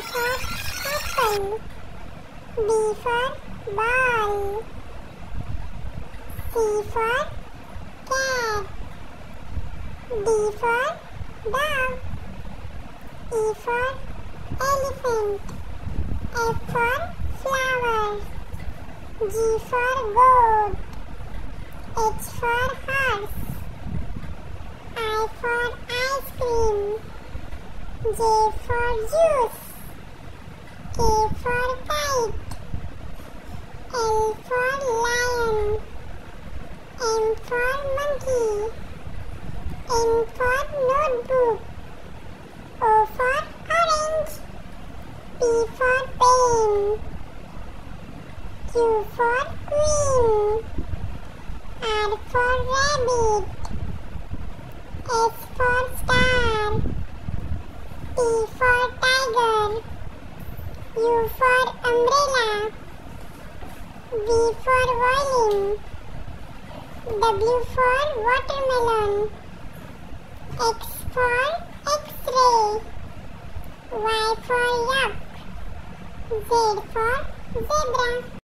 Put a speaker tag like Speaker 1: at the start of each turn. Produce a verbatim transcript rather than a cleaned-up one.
Speaker 1: for apple. B for ball. C for cat. D for dog. E for elephant. F for flower. G for goat. H for horse. I for ice cream. J for juice. K for kite. L for lion. M for monkey. N for notebook. O for orange. P for pen. Q for queen. R for rabbit. S for star. T for tiger. U for umbrella. V for violin. W for watermelon. X for X-ray. Y for yak. Z for zebra.